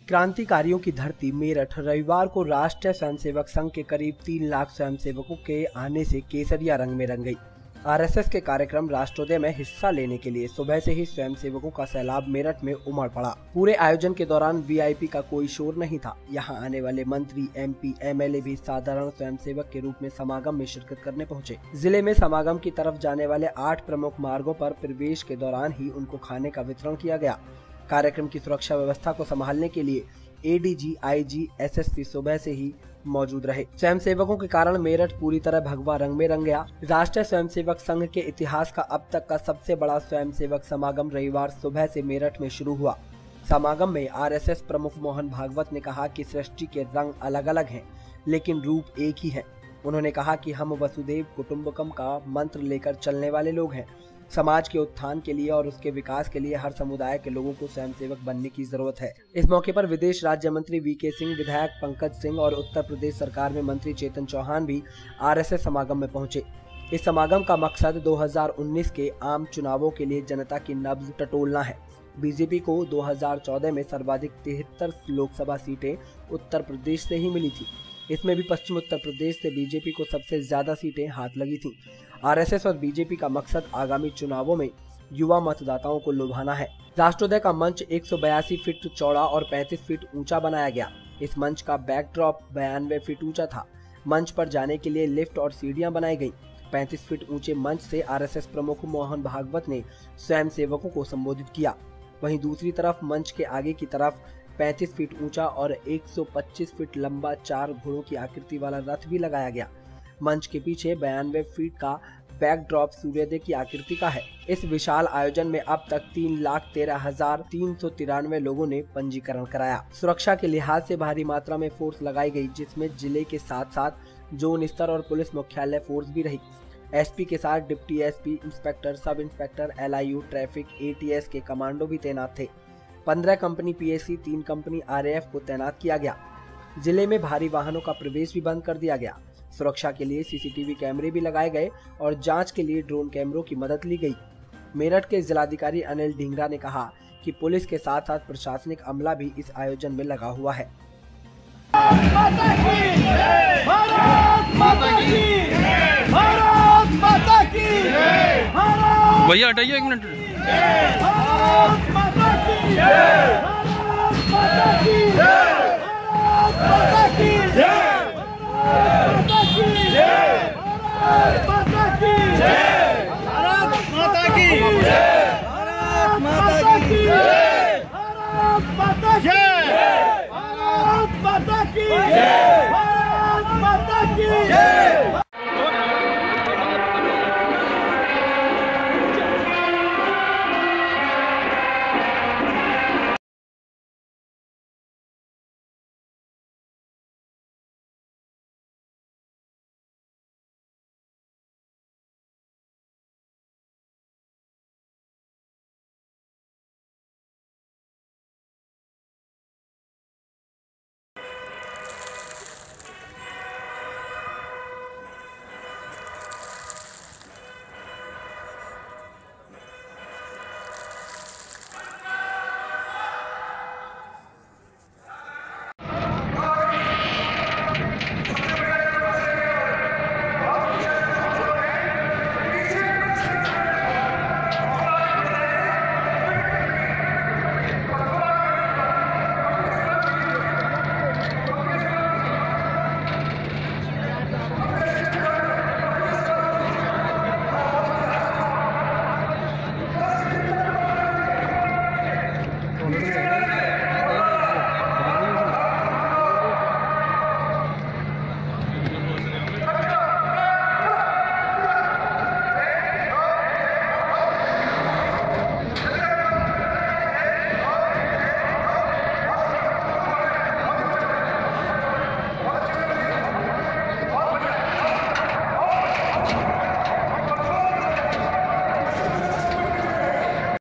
क्रांतिकारियों की धरती मेरठ रविवार को राष्ट्रीय स्वयंसेवक संघ के करीब 3 लाख स्वयंसेवकों के आने से केसरिया रंग में रंग गई। आरएसएस के कार्यक्रम राष्ट्रोदय में हिस्सा लेने के लिए सुबह से ही स्वयंसेवकों का सैलाब मेरठ में उमड़ पड़ा। पूरे आयोजन के दौरान वीआईपी का कोई शोर नहीं था। यहां आने वाले मंत्री, एमपी, एमएलए भी साधारण स्वयंसेवक के रूप में समागम में शिरकत करने पहुंचे। जिले में समागम की तरफ जाने वाले 8 प्रमुख मार्गों पर प्रवेश के दौरान ही उनको खाने का वितरण किया गया। कार्यक्रम की सुरक्षा व्यवस्था को संभालने के लिए एडीजी, आईजी, एसएसपी सुबह से ही मौजूद रहे। स्वयंसेवकों के कारण मेरठ पूरी तरह भगवा रंग में रंग गया। राष्ट्रीय स्वयंसेवक संघ के इतिहास का अब तक का सबसे बड़ा स्वयंसेवक समागम रविवार सुबह से मेरठ में शुरू हुआ। समागम में आरएसएस प्रमुख मोहन भागवत ने कहा कि सृष्टि के रंग अलग अलग हैं, लेकिन रूप एक ही है। उन्होंने कहा कि हम वसुदेव कुटुंबकम का मंत्र लेकर चलने वाले लोग हैं। समाज के उत्थान के लिए और उसके विकास के लिए हर समुदाय के लोगों को स्वयंसेवक बनने की जरूरत है। इस मौके पर विदेश राज्य मंत्री वीके सिंह, विधायक पंकज सिंह और उत्तर प्रदेश सरकार में मंत्री चेतन चौहान भी आरएसएस समागम में पहुंचे। इस समागम का मकसद 2019 के आम चुनावों के लिए जनता की नब्ज टटोलना है। बीजेपी को 2014 में सर्वाधिक 73 लोकसभा सीटें उत्तर प्रदेश से ही मिली थी। इसमें भी पश्चिम उत्तर प्रदेश से बीजेपी को सबसे ज्यादा सीटें हाथ लगी थीं। आरएसएस और बीजेपी का मकसद आगामी चुनावों में युवा मतदाताओं को लुभाना है। राष्ट्रोदय का मंच 182 फीट चौड़ा और 35 फीट ऊंचा बनाया गया। इस मंच का बैकड्रॉप 92 फीट ऊंचा था। मंच पर जाने के लिए लिफ्ट और सीढ़ियां बनाई गई। 35 फीट ऊंचे मंच से आरएसएस प्रमुख मोहन भागवत ने स्वयंसेवकों को संबोधित किया। वहीं दूसरी तरफ मंच के आगे की तरफ 35 फीट ऊंचा और 125 फीट लंबा 4 घोड़ों की आकृति वाला रथ भी लगाया गया। मंच के पीछे 92 फीट का बैकड्रॉप सूर्योदय की आकृति का है। इस विशाल आयोजन में अब तक 3,13,393 लोगों ने पंजीकरण कराया। सुरक्षा के लिहाज से भारी मात्रा में फोर्स लगाई गई, जिसमें जिले के साथ साथ जोन स्तर और पुलिस मुख्यालय फोर्स भी रही। एसपी के साथ deputy SP, inspector, sub inspector, LIU, traffic, ATS के कमांडो भी तैनात थे। 15 कंपनी पीएसी, 3 कंपनी आरएएफ को तैनात किया गया। जिले में भारी वाहनों का प्रवेश भी बंद कर दिया गया। सुरक्षा के लिए सीसीटीवी कैमरे भी लगाए गए और जांच के लिए ड्रोन कैमरों की मदद ली गई। मेरठ के जिलाधिकारी अनिल ढींगरा ने कहा कि पुलिस के साथ साथ प्रशासनिक अमला भी इस आयोजन में लगा हुआ है। भैया हटाइए 1 मिनट। भारत माता की जय।